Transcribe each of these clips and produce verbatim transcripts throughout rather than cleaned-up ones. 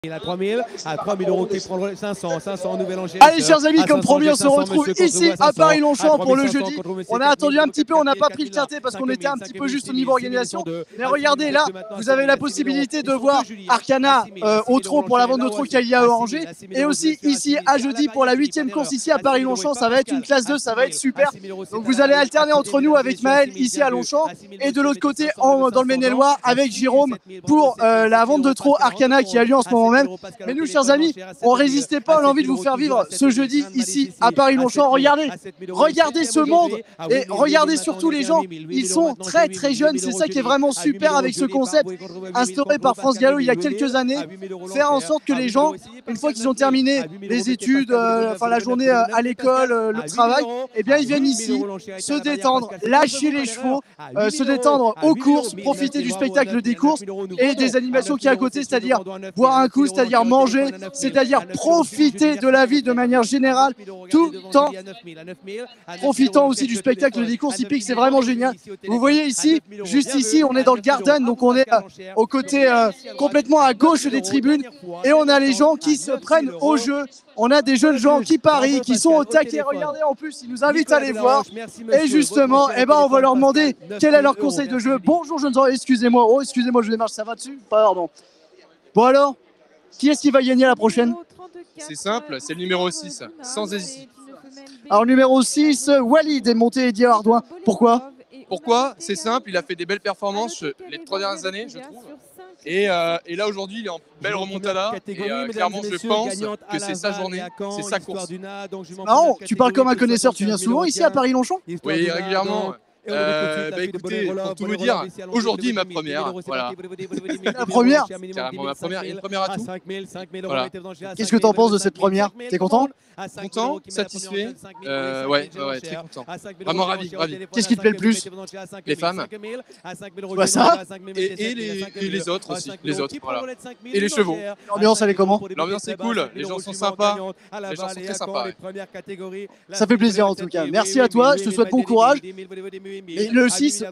Il a trois mille, à trois mille euros qui prend le cinq cents, cinq cents en Nouvelle-Angers. Allez, chers amis, comme promis, on se retrouve ici à Paris-Longchamp pour le jeudi. On a attendu un petit peu, on n'a pas pris le quintet parce qu'on était un petit peu juste au niveau organisation. Mais regardez, là, vous avez la possibilité de voir Arcana euh, au trot pour la vente de trot qu'il y a à Angers. Et aussi ici à jeudi pour la huitième course ici à Paris-Longchamp. Ça va être une classe deux, ça va être super. Donc vous allez alterner entre nous avec Maël ici à Longchamp et de l'autre côté en, dans le Maine-et-Loire avec Jérôme pour euh, la vente de trot Arcana qui a lieu en ce moment même. Mais nous, chers amis, on résistait pas à l'envie de vous faire vivre ce jeudi ici à Paris-Longchamp. Regardez, regardez ce monde et regardez surtout les gens. Ils sont très très jeunes. C'est ça qui est vraiment super avec ce concept instauré par France Gallo il y a quelques années. Faire en sorte que les gens, une fois qu'ils ont terminé les études, euh, enfin la journée euh, à l'école, euh, le travail, eh bien ils viennent ici se détendre, lâcher les chevaux, euh, se détendre aux courses, profiter du spectacle des courses et des animations qui est à côté, c'est-à-dire boire un coup, c'est-à-dire manger, c'est-à-dire profiter de la vie de manière générale, tout en profitant aussi du spectacle des courses hippiques. C'est vraiment génial. Vous voyez ici, juste ici, on est dans le Garden, donc on est euh, au côté euh, complètement à gauche des tribunes et on a les gens qui se prennent au jeu. On a des jeunes gens qui parient, qui sont au taquet. Regardez, en plus, ils nous invitent à les voir. Et justement, eh ben, on va leur demander quel est leur conseil de jeu. Bonjour, jeunes gens. Excusez-moi. Oh, excusez-moi, je démarche. Ça va dessus? Pardon. Bon alors, qui est-ce qui va gagner la prochaine? C'est simple, c'est le numéro six, sans hésiter. Alors numéro six, Walid est monté Eddie Ardouin. Pourquoi? Pourquoi? C'est simple, il a fait des belles performances les trois dernières années, je trouve. Et, euh, et là aujourd'hui, il est en belle remontada. Et euh, clairement, je pense que c'est sa journée, c'est sa course. Non, tu parles comme un connaisseur. Tu viens souvent ici à Paris-Longchamp? Oui, régulièrement. Euh, bah écoutez, pour tout vous dire, aujourd'hui ma première, voilà. La première? Carrément ma première, il y a une première à tout. Voilà. Qu'est-ce que tu en penses de cette première? T'es content? Content, satisfait, euh, ouais, ouais, ouais, très content. Vraiment ravi, ravi. Qu'est-ce qui te plaît le plus? Les femmes. Bah ça. Et, et, les, et les autres aussi, les autres, voilà. Et les chevaux. L'ambiance, elle est comment? L'ambiance est cool, les gens sont sympas, les gens sont très sympas. Ouais. Ça fait plaisir en tout cas. Merci à toi, je te souhaite bon courage. Et le six,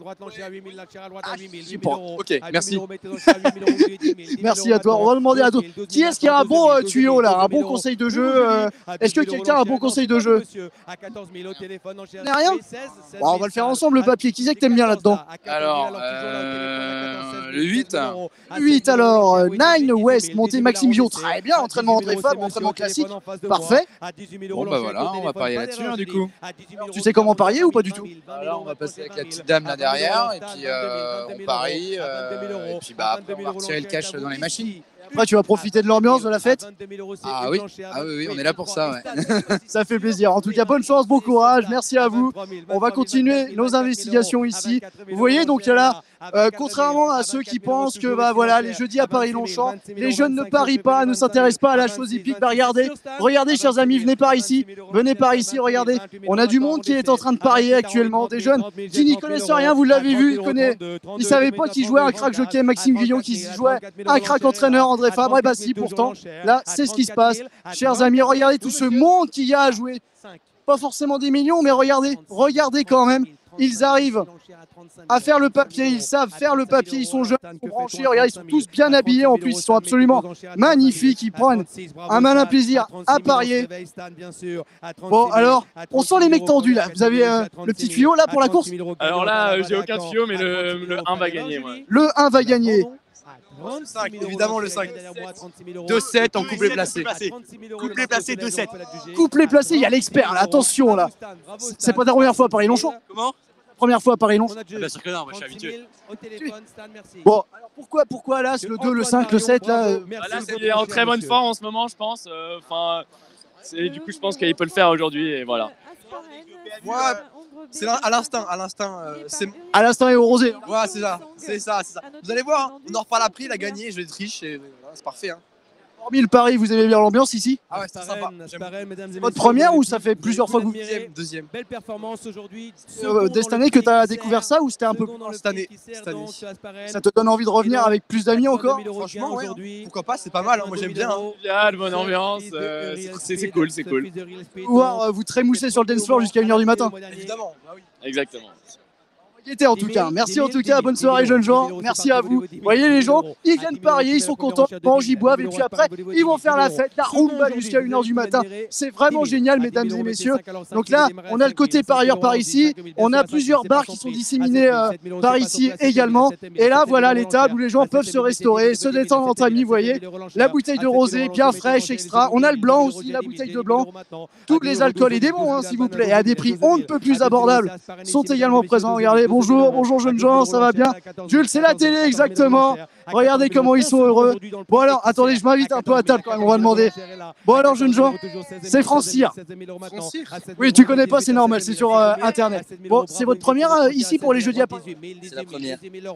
ah, ok, merci. Merci à toi. On va demander à toi. Qui est-ce qui a un bon euh, tuyau là, un bon conseil de jeu euh, Est-ce que quelqu'un a un bon conseil de jeu? Rien. Bon, on va le faire ensemble le papier. Qui c'est que t'aimes bien là-dedans? Alors, euh, le huit. huit alors, euh, Nine West, monté Maxime Gillot. Très bien, entraînement André Fabre, entraînement classique. Parfait. Bon bah voilà, on va parier là-dessus hein, du coup. Tu sais comment parier ou pas du tout? Alors on va passer avec la petite dame là derrière et puis euh, on parie euh, et puis bah après on va retirer le cash dans les machines. Après tu vas profiter de l'ambiance de la fête? Ah oui, ah oui, oui, on est là pour ça. Ouais. Ça fait plaisir. En tout cas, bonne chance, bon courage. Merci à vous. On va continuer nos investigations ici. Vous voyez, donc là, euh, contrairement à ceux qui pensent que bah, voilà, les jeudis à Paris-Longchamp, les jeunes ne parient pas, ne s'intéressent pas à la chose hippique. Bah, regardez, regardez, chers amis, venez par ici. Venez par ici, regardez. On a du monde qui est en train de parier actuellement. Des jeunes qui n'y connaissent rien, vous l'avez vu. Ils ne savaient pas qui jouait un crack jockey, Maxime Guillon, qui jouait un crack entraîneur, André Fabre. Et bah si, pourtant, là, c'est ce qui se passe. Chers amis, regardez tout ce monde qu'il y a à jouer. Pas forcément des millions, mais regardez, regardez quand même. Ils arrivent à faire le papier, ils savent faire le papier, ils sont jeunes, ils sont branchés, regardez, ils sont tous bien habillés en plus, ils sont absolument magnifiques, ils prennent un malin plaisir à parier. Bon, alors, on sent les mecs tendus là, vous avez euh, le petit tuyau là pour la course? Alors là, euh, j'ai aucun tuyau, mais le, le un va gagner. Moi. Le un va gagner. cinq, évidemment le cinq. deux sept en couplet placé. Couplet placé deux sept. Couplet placé, il y a l'expert là, attention là. C'est pas ta première fois à Paris-Longchamp? Comment? Première fois à Paris-Longchamp? Bien sûr que non, moi je suis habitué. Bon, alors pourquoi, pourquoi là, le deux, le cinq, le sept là euh... Bah là, c'est en très bonne forme en ce moment, je pense. Enfin, euh, du coup, je pense qu'il peut le faire aujourd'hui et voilà. Moi, c'est à l'instinct, à l'instinct. Euh, à l'instinct et au rosé. Ouais, c'est ça, c'est ça, c'est ça. Vous allez voir, hein, on en reparle après, il a gagné, je vais triche et voilà, c'est parfait. Hein. Hormis le pari, vous aimez bien l'ambiance ici? Ah ouais, c'est sympa. Votre première ou ça fait plusieurs fois que vous... Deuxième, deuxième. Belle performance aujourd'hui. Euh, dès cette année que tu as découvert ça ou c'était un peu... Cette année, cette année. Ça te donne envie de revenir avec plus d'amis encore? Franchement, ouais, hein. Pourquoi pas, c'est pas mal, hein. Moi j'aime bien. Hein. Il y a de bonne ambiance, euh, c'est cool, c'est cool. Pouvoir euh, vous trémousser sur le dance floor jusqu'à une heure du matin. Évidemment, bah oui. Exactement. Était en tout cas. Merci en tout cas, bonne soirée jeunes gens, merci à vous. Vous voyez les gens, ils viennent parier, ils sont contents, ils mangent, ils boivent et puis après ils vont faire la fête, la rumba jusqu'à une heure du matin. C'est vraiment génial mesdames et messieurs. Donc là, on a le côté parieur par ici, on a plusieurs bars qui sont disséminés euh, par ici également. Et là voilà les tables où les gens peuvent se restaurer, se détendre entre amis, vous voyez. La bouteille de rosé bien fraîche, extra. On a le blanc aussi, la bouteille de blanc. Tous les alcools et des bons hein, s'il vous plaît, et à des prix on ne peut plus abordables sont également présents. Regardez, bonjour, bonjour jeunes gens, ça va bien? Jules, c'est la télé exactement. Regardez comment ils sont heureux. Bon alors, attendez, je m'invite un peu à table quand même, on va demander. Bon alors jeunes gens, c'est Francire. Oui, tu connais pas, c'est normal, c'est sur euh, internet. Bon, c'est votre première euh, ici pour les jeudis à Paris? C'est la première.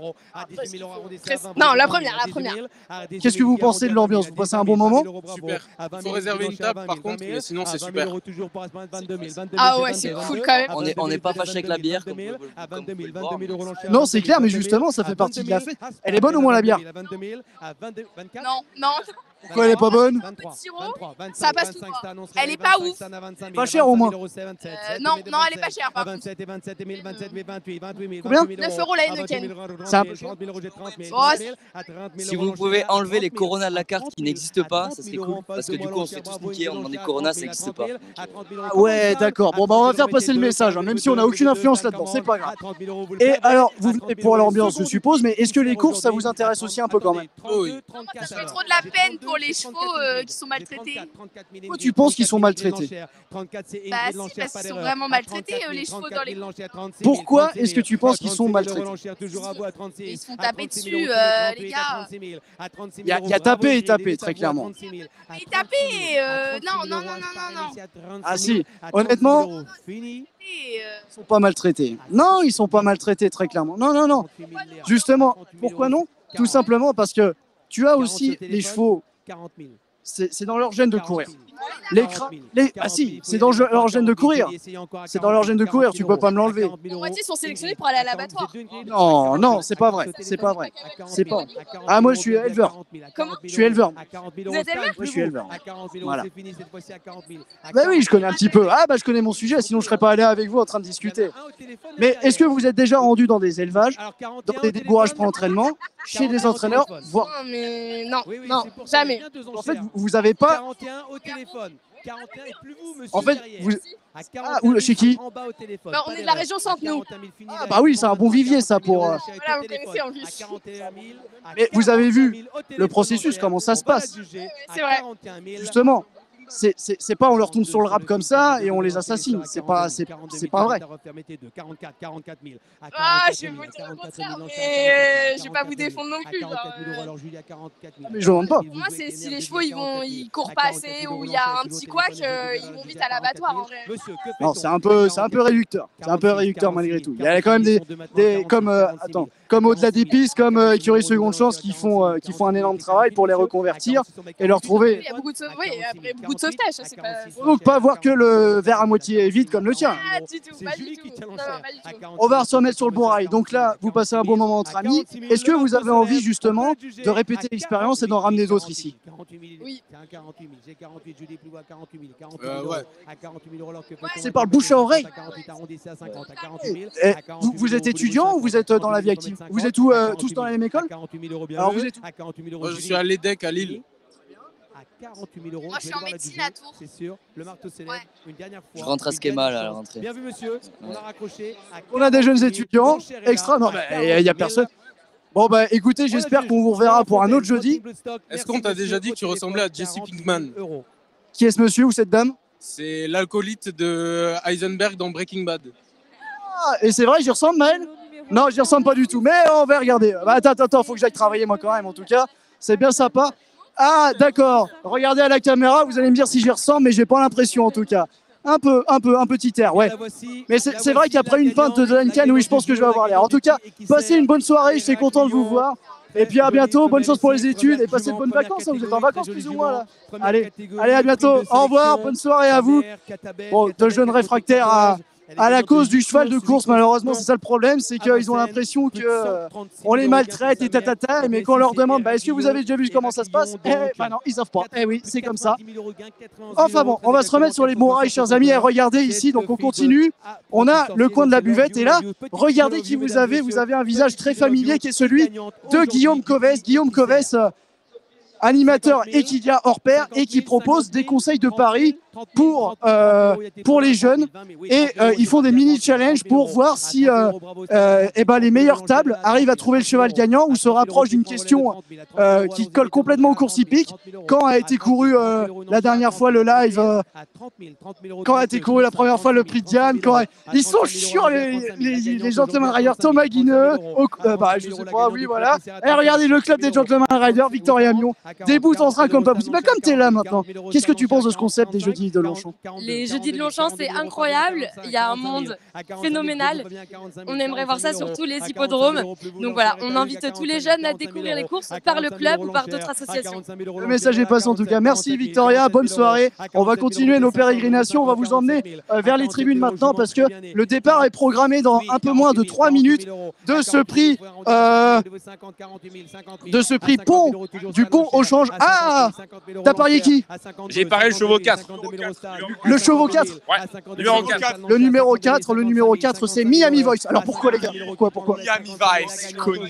Non, la première, la première. Qu'est-ce que vous pensez de l'ambiance? Vous passez un bon moment? Super. Faut réserver une table par contre, mais sinon c'est super. Ah ouais, c'est cool quand même. On n'est on est pas fâché avec la bière, comme, vous- comme vous pouvez le voir. Non, c'est clair, mais justement, ça fait partie de la fête. Elle est bonne au moins la bière? Non, non. Pourquoi elle est pas bonne? Sirop, ça passe tout droit. Elle est pas ouf. Pas cher au moins. Euh, non, non, elle est pas chère par contre. Combien? neuf euros la Heineken. C'est un peu cher. Oh, Si vous pouvez enlever les Corona de la carte qui n'existent pas, ça serait cool. Parce que du coup, on se fait tous niquer, on demande des Corona, ça n'existe pas. Ah ouais, d'accord. Bon, bah on va faire passer le message, hein, même si on n'a aucune influence là-dedans, c'est pas grave. Et alors, vous venez pour l'ambiance, je suppose, mais est-ce que les courses, ça vous intéresse aussi un peu quand même? Oui. moi, ça me fait trop de la peine pour les chevaux euh, qui sont maltraités. Pourquoi tu penses qu'ils sont maltraités? Bah si, parce qu'ils sont vraiment maltraités euh, les chevaux dans les courses. Pourquoi est-ce que tu penses qu'ils sont maltraités? Ils se font taper dessus, euh, les gars. Il y, a- il y a tapé et tapé, très clairement. Et taper, euh, non, non, non, non, non, non. Ah si, honnêtement, Et, euh, ils sont pas maltraités. Non, ils sont pas maltraités, très clairement. Non, non, non. Justement, pourquoi non? Tout simplement parce que tu as aussi les chevaux, c'est c'est dans leur gène de courir. Les cra- les... Ah si, c'est dans leur gène de courir. C'est dans leur gène de courir, tu peux pas me l'enlever. la moitié sont sélectionnés pour aller à l'abattoir. Non, non, c'est pas vrai, c'est pas vrai. C'est pas. Ah moi je suis éleveur. Comment? Je suis éleveur. Vous êtes éleveur? Moi je suis éleveur. Voilà. Bah oui, je connais un petit peu. Ah bah je connais mon sujet, sinon je serais pas allé avec vous en train de discuter. Mais est-ce que vous êtes déjà rendu dans des élevages, dans des débourrages pour entraînement, chez des entraîneurs, voire Non, mais non, non, jamais. en fait vous, vous avez pas. En fait, vous... Ah, ou chez qui? Bah, on est de la région Centre, nous. Ah bah oui, c'est un bon vivier ça pour. euh, Voilà, vous connaissez en plus. Mais vous avez vu le processus, comment ça se passe? C'est vrai. Justement, c'est c'est- c'est pas on leur tombe sur le rap comme ça et on les assassine. C'est pas c'est c'est pas vrai. Ah, je vais vous dire le contraire, mais euh, je vais pas vous défendre non plus. Genre, euh, Mais je demande pas. pour moi, c'est si les chevaux ils vont, ils courent pas assez ou il y a un petit couac, euh, ils vont vite à l'abattoir en vrai. Non, c'est un peu c'est un peu réducteur. C'est un peu réducteur malgré tout. Il y a quand même des des comme euh, attends comme au-delà des pistes, comme euh, Écurie Seconde Chance qui font euh, qui font un énorme travail pour les reconvertir et leur trouver. Il y a beaucoup de, sau- oui, après, beaucoup de sauvetage, ça, c'est pas. Faut donc pas voir que le verre à moitié vide comme le tien. Pas du tout, pas du tout. Non, non, pas du tout. On va se remettre sur le bon rail. Donc là, vous passez un bon moment entre amis. Est-ce que vous avez envie justement de répéter l'expérience et d'en ramener d'autres ici? Oui. Euh, ouais. C'est par le bouche à oreille. Et vous, vous êtes étudiant ou vous êtes dans la vie active? Vous êtes où, euh, tous dans la même école? Alors vous êtes où? Moi, je suis à l'EDEC à Lille. Moi, je suis en médecine à Tours. Je rentre à Schema là, à la rentrée. Bien vu, monsieur. On a raccroché. On a des jeunes étudiants extra. Non, il n'y a personne. Bon bah écoutez, j'espère qu'on vous reverra pour un autre jeudi. Est-ce qu'on t'a déjà dit que tu ressemblais à Jesse Pinkman? Qui est ce monsieur ou cette dame? C'est l'alcoolite de Heisenberg dans Breaking Bad. Ah, et c'est vrai, j'y ressemble, Maël? Non, j'y ressemble pas du tout, mais on va regarder. Bah, attends, attends, attends, faut que j'aille travailler moi quand même, en tout cas. C'est bien sympa. Ah, d'accord. Regardez à la caméra, vous allez me dire si j'y ressemble, mais j'ai pas l'impression en tout cas. Un peu, un peu, un petit air, ouais. Mais c'est c'est vrai qu'après une pinte de Heineken, oui, je pense que je vais avoir l'air. En tout cas, passez une bonne soirée, j'étais content de vous voir. Et puis à bientôt, bonne chance pour les études et passez de bonnes vacances. Hein. Vous êtes en vacances plus ou moins là. Allez, allez, à bientôt. Au revoir, bonne soirée à vous. Bon, deux jeunes réfractaires à, à la cause du cheval de course. Malheureusement, c'est ça le problème, c'est qu'ils ont l'impression qu'on les maltraite et tatata, mais quand on leur demande bah, est-ce que vous avez déjà vu comment ça se passe, eh bah non, ils savent pas. Eh oui, c'est comme ça. Enfin bon, on va se remettre sur les bons rails, chers amis, et regardez ici, donc on continue. On a le coin de la buvette, et là, regardez qui vous avez. Vous avez un visage très familier qui est celui de Guillaume Covès. Guillaume Covès, animateur Equidia hors pair et qui propose des conseils de paris pour, euh, pour les jeunes, et euh, ils font des mini challenges pour voir si euh, euh, eh ben, les meilleures tables arrivent à trouver le cheval gagnant ou se rapprochent d'une question euh, qui colle complètement aux courses hippiques. Quand a été couru euh, la dernière fois le live, euh, quand a été couru la première fois le prix de Diane, quand ils sont chiants les, les, les Gentleman Riders. Thomas Guineux, au, euh, bah, je sais pas, oui voilà, et regardez le club des Gentleman Riders, Victoria Mion, des bouts en train comme pas possible. Bah, comme t'es là maintenant, qu'est-ce que tu penses de ce concept des jeudis de Longchamp? Les jeudis de Longchamp, c'est incroyable. Il y a un monde phénoménal. On aimerait voir ça sur tous les hippodromes. Donc voilà, on invite tous les jeunes à découvrir les courses par le club ou par d'autres associations. Le message est passé en tout cas. Merci Victoria, bonne soirée. On va continuer nos pérégrinations. On va vous emmener euh, vers les tribunes maintenant parce que le départ est programmé dans un peu moins de trois minutes de ce prix, euh, de ce prix pont, du pont au change. Ah, t'as parié qui? J'ai parié le chevaux quatre. Le chevaux quatre. Ouais, numéro quatre. Le numéro quatre, le numéro quatre, c'est Miami Voice. Alors pourquoi les gars? Pourquoi, pourquoi Miami Vice, connu.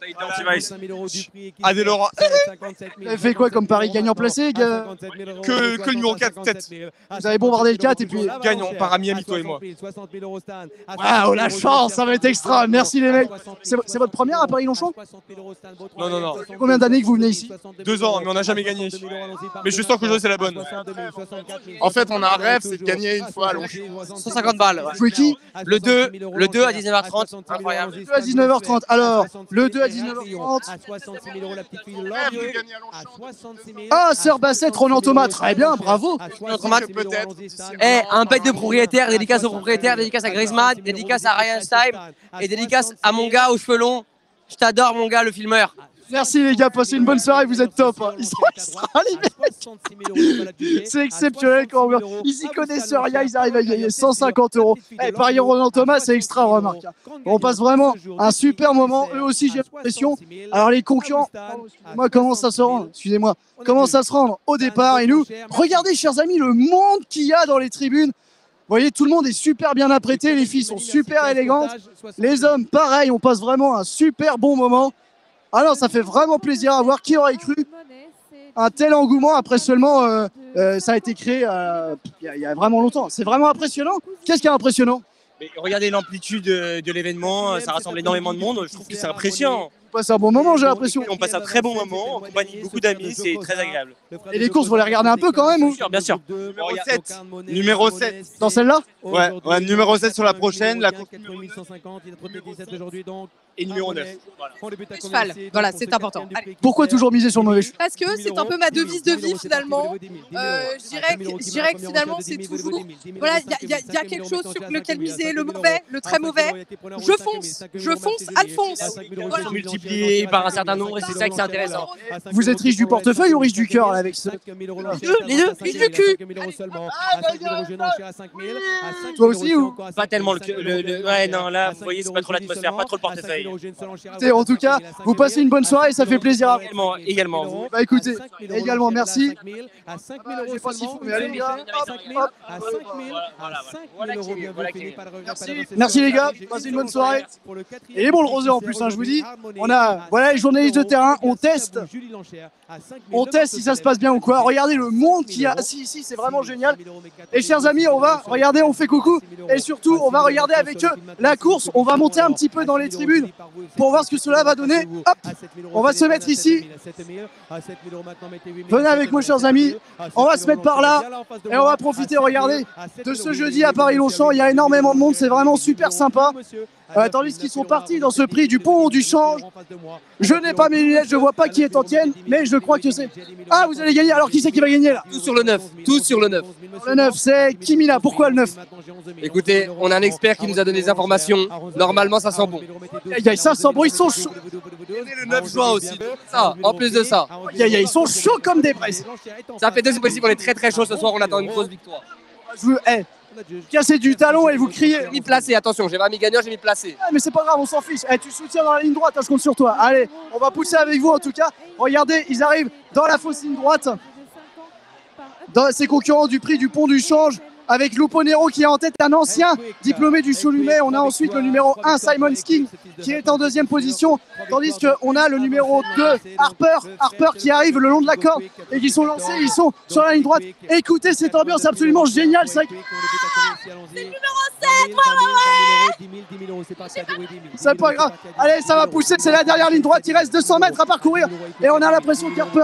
Adé Laurent. Elle fait quoi comme pari? Gagnant placé? Ga... Que, que le numéro quatre, peut-être. Vous avez bombardé le quatre et puis... Gagnons, on part à Miami, toi et moi. Waouh, la chance, ça va être extra. Merci les mecs. C'est votre première à Paris-Longchamp? Non, non, non. Combien d'années que vous venez ici? Deux ans, mais on n'a jamais gagné. Mais je sens qu'aujourd'hui, c'est la bonne. En fait, on a un rêve, c'est de gagner une fois à Longchamp. cent cinquante balles. Vous jouez qui? Le deux, le deux à dix-neuf heures trente, incroyable. Le deux à dix-neuf heures trente. Alors, le deux à dix-neuf heures trente. Ah, Sœur Bassette, Ronan Thomas. Très bien, bravo. Notre match, peut-être. Eh, un bec de propriétaire, dédicace au propriétaire, dédicace à Griezmann, dédicace à Ryan Stein et dédicace à mon gars aux cheveux longs. Je t'adore, mon gars, le filmeur. Merci les gars, passez une bonne soirée, vous êtes top. Ils sont extra les mecs. C'est exceptionnel quand on voit. Ils y connaissent rien, ils arrivent à gagner cent cinquante euros. Eh, parier Ronan Thomas, c'est extra remarque. On passe vraiment un super moment. Eux aussi, j'ai l'impression. Alors les concurrents, moi comment ça se rend? Excusez-moi. Comment ça se rend au départ? Et nous, regardez chers amis, le monde qu'il y a dans les tribunes. Vous voyez, tout le monde est super bien apprêté, les filles sont super élégantes. Les hommes, pareil, on passe vraiment un super bon moment. Ah non, ça fait vraiment plaisir à voir. Qui aurait cru un tel engouement après seulement, euh, euh, ça a été créé euh, il y, y a vraiment longtemps. C'est vraiment impressionnant. Qu'est-ce qui est impressionnant? Mais regardez l'amplitude de, de l'événement, ça rassemble énormément de monde, je trouve que c'est impressionnant. On passe un bon moment, j'ai l'impression. On passe un très bon moment, en compagnie de beaucoup d'amis, c'est très agréable. Et les courses, vous les regardez un peu quand même ou? Bien sûr. Numéro sept. Numéro sept. Dans celle-là? Ouais, ouais, numéro sept sur la prochaine, la course Et numéro neuf. Cheval, voilà, c'est important. Allez. Pourquoi toujours miser sur le mauvais cheval? Parce que c'est un peu ma devise de vie finalement. Euh, je, dirais que, je dirais que finalement c'est toujours, voilà, il y, y, y a quelque chose sur lequel miser, le mauvais, le très mauvais. Je fonce, je fonce, Alphonse. Voilà. Multiplié par un certain nombre et c'est ça que c'est intéressant. Vous êtes riche du portefeuille ou riche du cœur avec ce... Les deux, les deux, riche du cul. Toi aussi ou? Pas tellement le, le, le... Ouais, non, là, vous voyez, c'est pas trop l'atmosphère, pas trop le portefeuille. En tout cas, vous passez une bonne soirée et ça fait plaisir à vous. Également, également. Bah écoutez, également merci. Ah bah, je sais pas s'il faut, mais allez les gars. Hop, hop. Merci. Merci les gars, passez une bonne soirée. Et bon le rosé en plus, hein, je vous dis. On a, voilà les journalistes de terrain, on teste. On teste si ça se passe bien ou quoi. Regardez le monde qu'il y a ici, ici, c'est vraiment génial. Et chers amis, on va regarder, on fait coucou. Et surtout, on va regarder avec eux la course. On va monter un petit peu dans les tribunes pour voir ce que cela va donner. Hop, on va se mettre ici. Venez avec moi, chers amis. On va se mettre par là et on va profiter, regardez, de ce jeudi à Paris-Longchamp. Il y a énormément de monde, c'est vraiment super sympa. Euh, tandis qu'ils sont partis dans ce prix du pont du change. Je n'ai pas mes lunettes, je vois pas qui est en tienne, mais je crois que c'est... Ah, vous allez gagner, alors qui c'est qui va gagner là? Tout sur le neuf, tout sur le neuf. Le neuf, c'est Kimila, pourquoi le neuf? Écoutez, on a un expert qui nous a donné des informations, normalement ça sent bon. Aïe aïe, ça sent bon, ils sont chauds. Le neuf juin aussi, ça, en plus de ça. Aïe aïe, ils sont chauds comme des braises. Ça fait deux, c'est possible, on est très très chaud ce soir, on attend une grosse victoire. Je veux, hey, cassez du talon et vous criez. J'ai mis placé, attention, j'ai pas mis gagnant, j'ai mis placé. Ah, mais c'est pas grave, on s'en fiche. Eh, tu soutiens dans la ligne droite, hein, je compte sur toi. Allez, on va pousser avec vous en tout cas. Regardez, ils arrivent dans la fausse ligne droite. Dans ses concurrents du prix du pont du change. Avec Lupo Nero qui est en tête, un ancien diplômé du Cholumet. On a ensuite le numéro un, Simon Sking, qui est en deuxième position. Tandis qu'on a le numéro deux, Harper, Harper qui arrive le long de la corde et qui sont lancés, ils sont sur la ligne droite. Écoutez cette ambiance absolument géniale. C'est le numéro sept, ouais, ouais, ouais. C'est pas grave. Allez, ça va pousser, c'est la dernière ligne droite. Il reste deux cents mètres à parcourir et on a l'impression qu'Harper.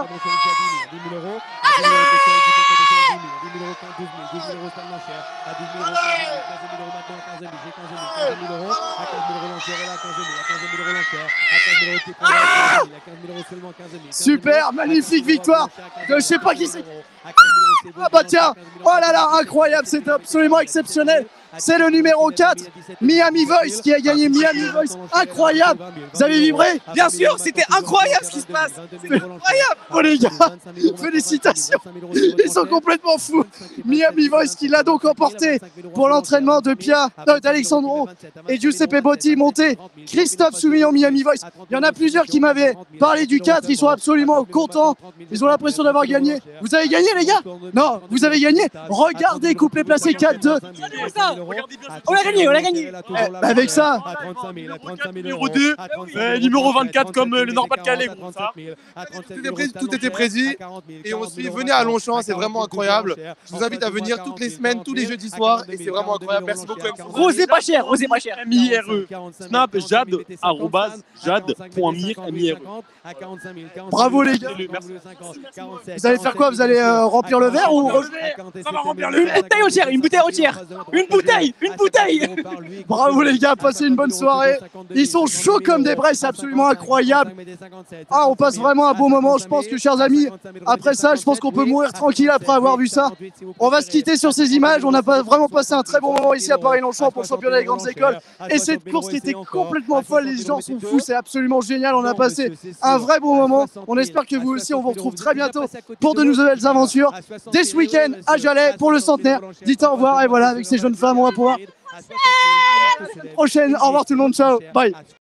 Super, magnifique victoire de je sais pas qui c'est. Ah bah tiens, oh là là, incroyable, c'est absolument exceptionnel. C'est le numéro quatre, Miami Voice, qui a gagné Miami Voice. Incroyable. Vous avez vibré? Bien sûr, c'était incroyable ce qui se passe. C'est incroyable. Oh les gars, félicitations. Ils sont complètement fous. Miami Voice qui l'a donc emporté pour l'entraînement de Pia, euh, d'Alexandro et Giuseppe Botti monté. Christophe Soumillon, Miami Voice. Il y en a plusieurs qui m'avaient parlé du quatre. Ils sont absolument contents. Ils ont l'impression d'avoir gagné. Vous avez gagné les gars? Non, vous avez gagné. Regardez, couplet placé quatre deux. On a gagné, on a gagné. Eh, avec ça, Numéro deux, euh, numéro vingt-quatre comme euh, le Nord-Pas-de-Calais. Tout était prévu, tout était prévu et on suit. Venez à Longchamp, c'est vraiment incroyable. Je vous invite à venir toutes les semaines, tous les jeudis soirs et c'est vraiment incroyable. Merci beaucoup. Rosé pas cher, rosé pas cher. M I R E. Snap Jade, arrobase, jade.mir, M I R E. bravo les gars. Vous allez faire quoi? Vous allez euh, remplir le verre ou Ça va remplir le Une bouteille entière, une bouteille entière. Une bouteille, une bouteille. Bravo les gars, passez une bonne soirée. Ils sont chauds comme des braises, c'est absolument incroyable. Ah, on passe vraiment un bon moment. Je pense que, chers amis, après ça, je pense qu'on peut mourir tranquille après avoir vu ça. On va se quitter sur ces images. On a pas vraiment passé un très bon moment ici à Paris-Longchamp pour le championnat des grandes écoles. Et cette course qui était complètement folle, les gens sont fous, c'est absolument génial. On a passé un vrai bon moment. On espère que vous aussi, on vous retrouve très bientôt pour de nouvelles aventures. Dès ce week-end à Jalais pour le centenaire. Dites au revoir et voilà, avec ces jeunes femmes, on va pouvoir. Prochaine, au revoir tout le monde, ciao, bye.